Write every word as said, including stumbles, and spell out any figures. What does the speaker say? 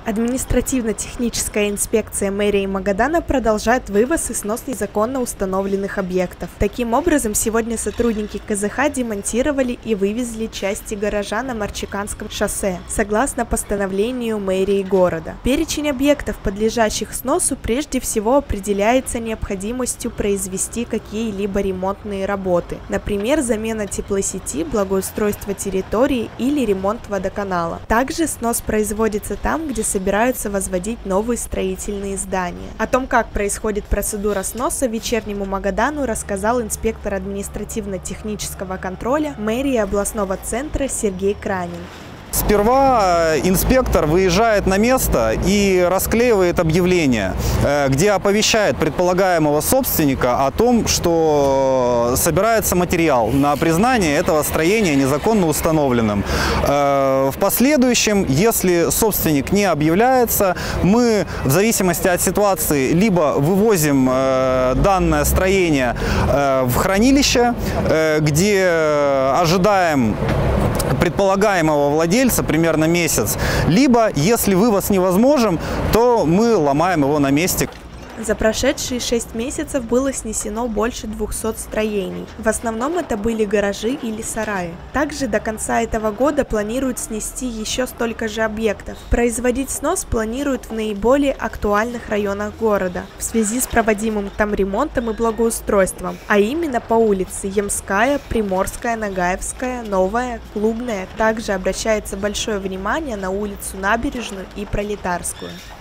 Административно-техническая инспекция мэрии Магадана продолжает вывоз и снос незаконно установленных объектов. Таким образом, сегодня сотрудники ка зэ ха демонтировали и вывезли части гаража на Марчиканском шоссе, согласно постановлению мэрии города. Перечень объектов, подлежащих сносу, прежде всего определяется необходимостью произвести какие-либо ремонтные работы, например, замена теплосети, благоустройство территории или ремонт водоканала. Также снос производится там, где собираются возводить новые строительные здания. О том, как происходит процедура сноса, вечернему Магадану рассказал инспектор административно-технического контроля мэрии областного центра Сергей Кранин. Сперва инспектор выезжает на место и расклеивает объявление, где оповещает предполагаемого собственника о том, что собирается материал на признание этого строения незаконно установленным. В последующем, если собственник не объявляется, мы в зависимости от ситуации либо вывозим данное строение в хранилище, где ожидаем предполагаемого владельца примерно месяц, либо, если вывоз невозможен, то мы ломаем его на месте. За прошедшие шесть месяцев было снесено больше двухсот строений. В основном это были гаражи или сараи. Также до конца этого года планируют снести еще столько же объектов. Производить снос планируют в наиболее актуальных районах города в связи с проводимым там ремонтом и благоустройством, а именно по улице Ямская, Приморская, Нагаевская, Новая, Клубная. Также обращается большое внимание на улицу Набережную и Пролетарскую.